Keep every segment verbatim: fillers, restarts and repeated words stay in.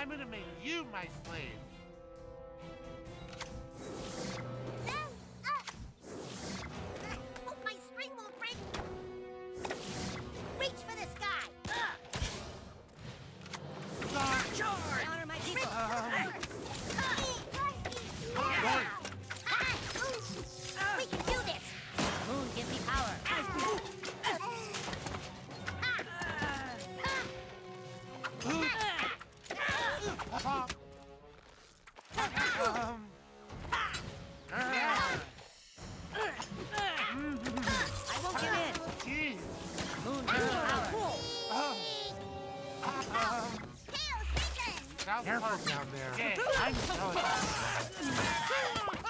I'm gonna make you my slave. Oh, my string won't break. Reach for the sky. Charge! Honor my people. Uh, We can do this. Moon, give me power. Pop. Um. I won't give in. Jeez. Moon, give me power. Oh. Um. South Careful Park. down there. Yeah, I'm so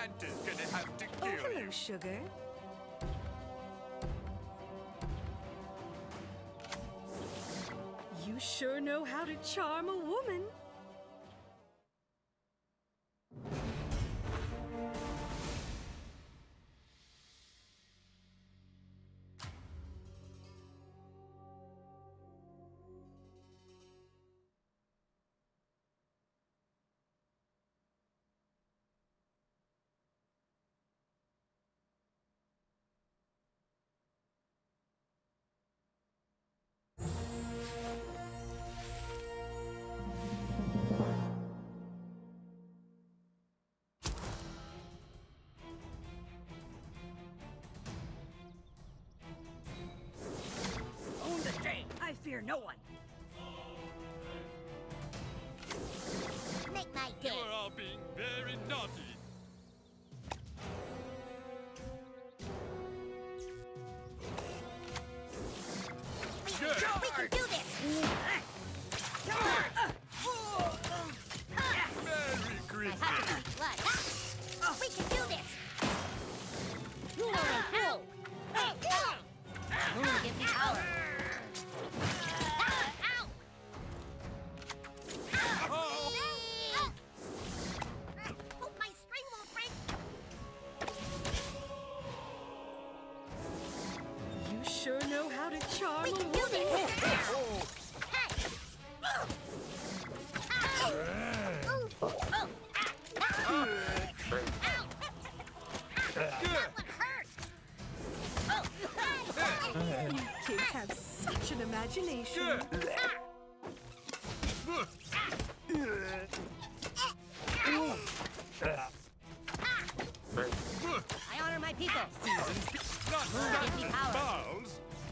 Santa's gonna have to Oh, kill hello, you. sugar. You sure know how to charm a woman. Own the day. I fear no one. Make my day. You're all being very naughty. We, Good. we can do this. Merry I Christmas. have to keep blood. We can do this. Ow! Moon, give me power. Ow! Oh. Hope my string won't break. You sure know how to charm We a can woman. do this. Hey. Ow. Oh. Ow. Ow. That one hurt. Oh. You kids have such an imagination. Good. I honor my people. Not Give me power. balls.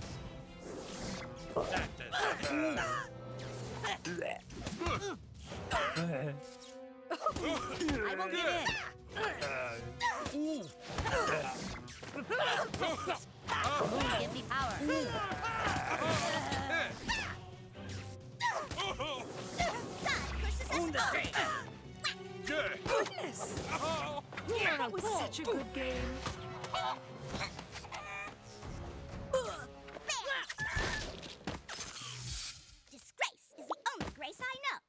I won't give in. Moon, give me power. God pushes us both. Good. Goodness! Oh. That was such a good game. Disgrace is the only grace I know.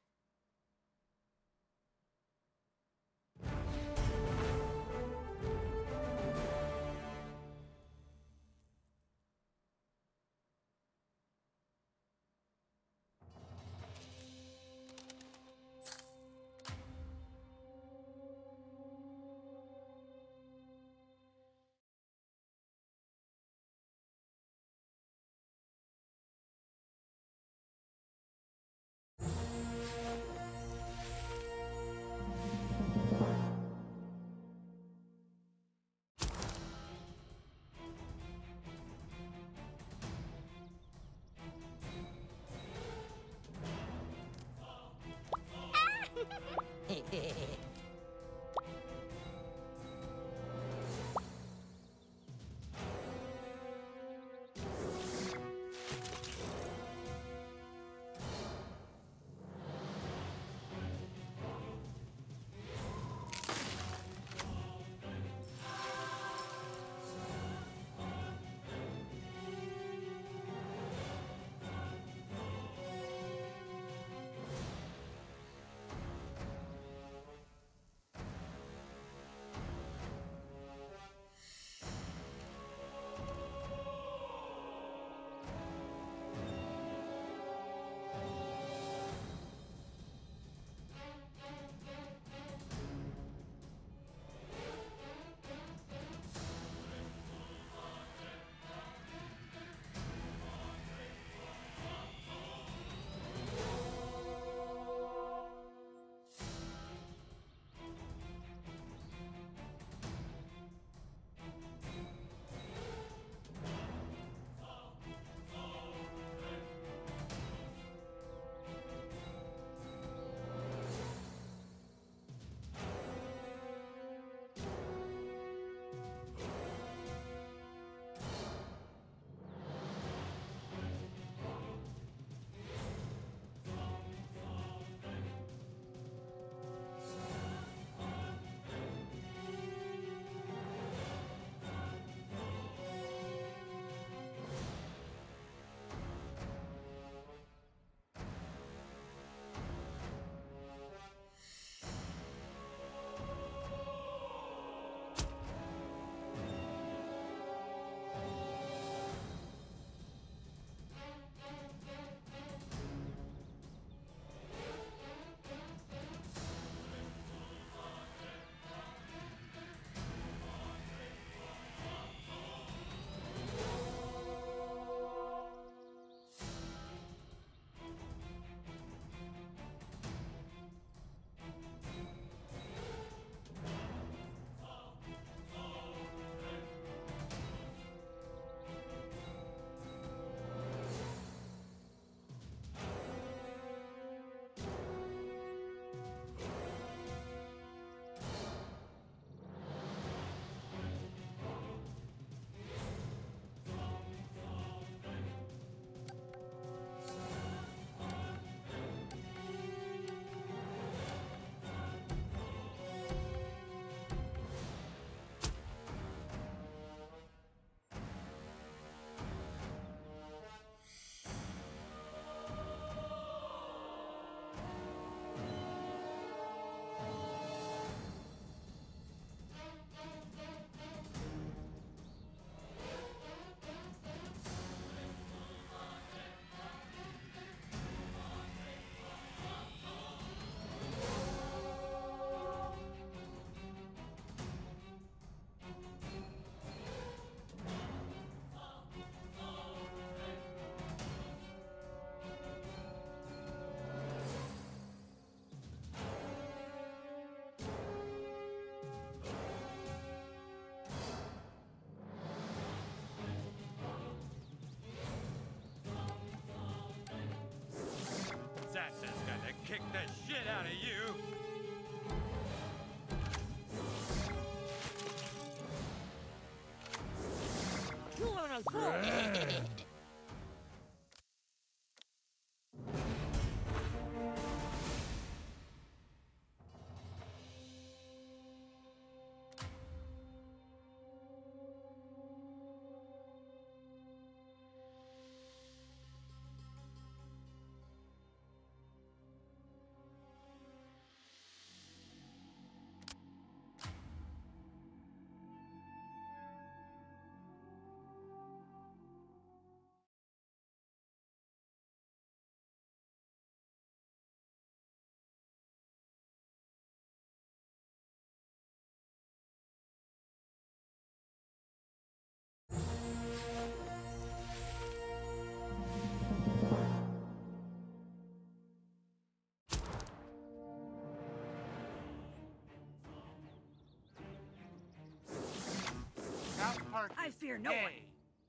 South Park I is fear no one. gay.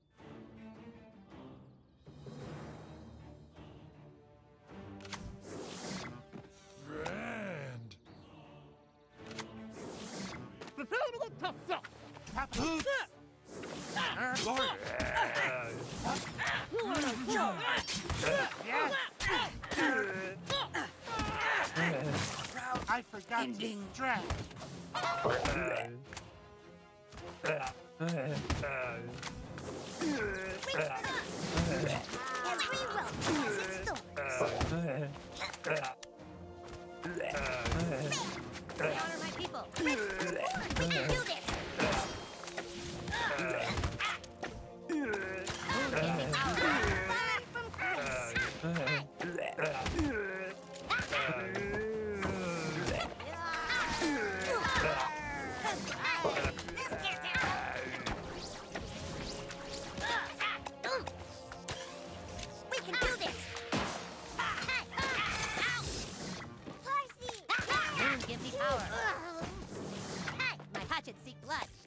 Grand. Papoose! Yes! I forgot Ending. to stretch. Every road has its stories. Honor my people. Let's move forward. We can do this. Give me power. Fallen from grace. This can't happen. We can do this. Horsey! Moon gives me power. My hatchet seek blood.